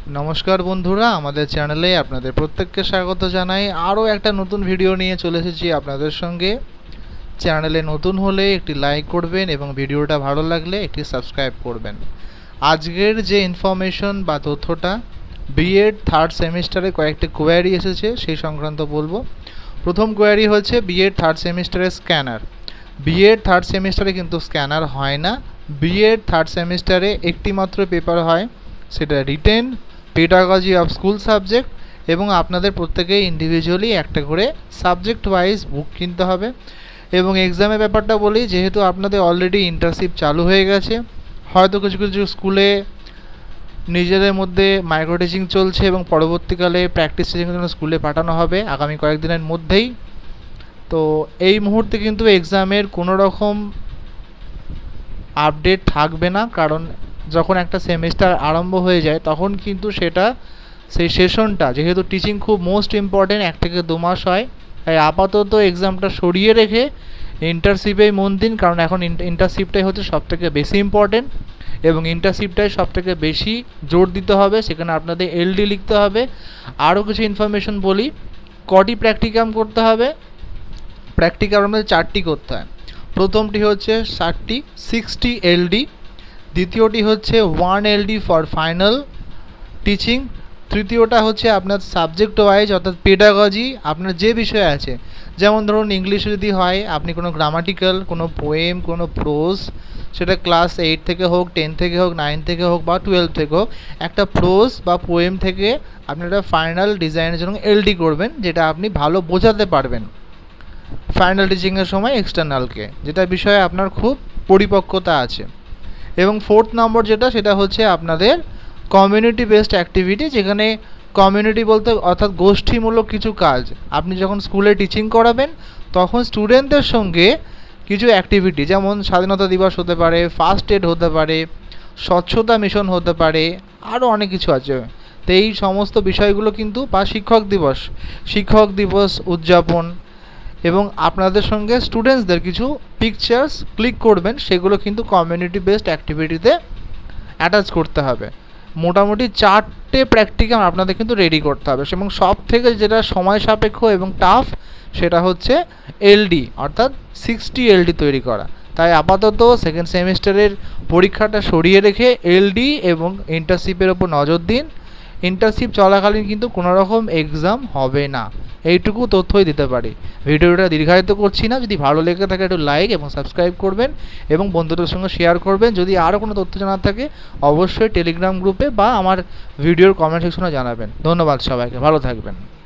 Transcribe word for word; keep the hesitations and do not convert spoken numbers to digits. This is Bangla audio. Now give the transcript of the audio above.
নমস্কার বন্ধুরা, আমাদের চ্যানেলে আপনাদের প্রত্যেককে স্বাগত জানাই। আরও একটা নতুন ভিডিও নিয়ে চলে এসেছি আপনাদের সঙ্গে। চ্যানেলে নতুন হলে একটি লাইক করবেন এবং ভিডিওটা ভালো লাগলে একটি সাবস্ক্রাইব করবেন। আজকের যে ইনফরমেশন বা তথ্যটা বিএড থার্ড সেমিস্টারে কয়েকটি কোয়ারি এসেছে সেই সংক্রান্ত বলবো। প্রথম কোয়ারি হচ্ছে বিএড থার্ড সেমিস্টারের স্ক্যানার। বিএড থার্ড সেমিস্টারে কিন্তু স্ক্যানার হয় না। বিএড থার্ড সেমিস্টারে একটি মাত্র পেপার হয়, সেটা written, pedagogy of school subject, এবং আপনাদের প্রত্যেকেই ইন্ডিভিজুয়ালি একটা করে সাবজেক্ট ওয়াইজ বুক কিনতে হবে। এবং এক্সামের ব্যাপারটা বলি, যেহেতু আপনাদের অলরেডি ইন্টার্নশিপ চালু হয়ে গেছে, হয়তো কিছু কিছু স্কুলে নিজেদের মধ্যে মাইক্রো টিচিং চলছে এবং পরবর্তীকালে প্র্যাকটিস টিচিংয়ের জন্য স্কুলে পাঠানো হবে আগামী কয়েকদিনের মধ্যেই। তো এই মুহূর্তে কিন্তু এক্সামের কোনো রকম আপডেট থাকবে না, কারণ যখন একটা সেমিস্টার আরম্ভ হয়ে যায় তখন কিন্তু সেটা সেই সেশনটা, যেহেতু টিচিং খুব মোস্ট ইম্পর্টেন্ট, এক থেকে দু মাস হয়, তাই আপাতত এক্সামটা সরিয়ে রেখে ইন্টার্নশিপেই মন দিন, কারণ এখন ইন্টার্নশিপটাই হচ্ছে সবথেকে বেশি ইম্পর্টেন্ট এবং ইন্টার্নশিপটাই সবথেকে বেশি জোর দিতে হবে। সেখানে আপনাদের এলডি লিখতে হবে। আরও কিছু ইনফরমেশন বলি, কটি প্র্যাকটিকাম করতে হবে। প্র্যাকটিকাম আমাদের চারটি করতে হয়। প্রথমটি হচ্ছে ষাটটি সিক্সটি এলডি, দ্বিতীয়টি হচ্ছে one LD for final teaching, তৃতীয়টা হচ্ছে আপনার সাবজেক্ট ওয়াইজ অর্থাৎ পেডাগজি, আপনার যে বিষয় আছে, যেমন ধরুন ইংলিশে যদি হয় আপনি কোনো গ্রামাটিক্যাল, কোনো পোয়েম, কোনো প্রোজ, সেটা ক্লাস এইট থেকে হোক, টেন থেকে হোক, নাইন থেকে হোক বা টুয়েলভ থেকে হোক, একটা প্রোজ বা পোয়েম থেকে আপনি একটা ফাইনাল ডিজাইনের জন্য এলডি করবেন, যেটা আপনি ভালো বোঝাতে পারবেন ফাইনাল টিচিংয়ের সময় এক্সটার্নালকে, যেটা বিষয়ে আপনার খুব পরিপক্কতা আছে। এবং ফোর্থ নম্বর যেটা, সেটা হচ্ছে আপনাদের কমিউনিটি বেসড অ্যাক্টিভিটি, যেখানে কমিউনিটি বলতে অর্থাৎ গোষ্ঠীমূলক কিছু কাজ। আপনি যখন স্কুলে টিচিং করাবেন তখন স্টুডেন্টদের সঙ্গে কিছু অ্যাক্টিভিটি, যেমন স্বাধীনতা দিবস হতে পারে, ফার্স্ট এড হতে পারে, স্বচ্ছতা মিশন হতে পারে, আরও অনেক কিছু আছে। তো এই সমস্ত বিষয়গুলো কিন্তু, বা শিক্ষক দিবস শিক্ষক দিবস উদযাপন, এবং আপনাদের সঙ্গে স্টুডেন্টসদের কিছু পিকচার্স ক্লিক করবেন, সেগুলো কিন্তু কমিউনিটি বেসড অ্যাক্টিভিটিতে অ্যাটাচ করতে হবে। মোটামুটি চারটে প্র্যাকটিকাম আপনাদের কিন্তু রেডি করতে হবে, এবং সব থেকে যেটা সময় সাপেক্ষ এবং টাফ সেটা হচ্ছে এলডি অর্থাৎ সিক্সটি এলডি তৈরি করা। তাই আপাতত সেকেন্ড সেমিস্টারের পরীক্ষাটা সরিয়ে রেখে এলডি এবং ইন্টার্নশিপের ওপর নজর দিন। ইন্টার্নশিপ চলাকালীন কিন্তু কোনো রকম এক্সাম হবে না, এইটুকু তথ্যই দিতে পারি। ভিডিওটা দীর্ঘায়িত করছি না। যদি ভালো লেগে থাকে একটু লাইক এবং সাবস্ক্রাইব করবেন এবং বন্ধুদের সঙ্গে শেয়ার করবেন। যদি আরও কোনো তথ্য জানার থাকে অবশ্যই টেলিগ্রাম গ্রুপে বা আমার ভিডিওর কমেন্ট সেকশনে জানাবেন। ধন্যবাদ সবাইকে, ভালো থাকবেন।